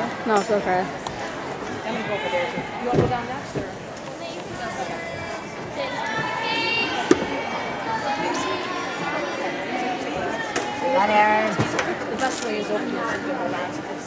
No, it's okay. I'm going to go over there. You want to go down next? Or? Not Erin. The best way is open it and hold on to it.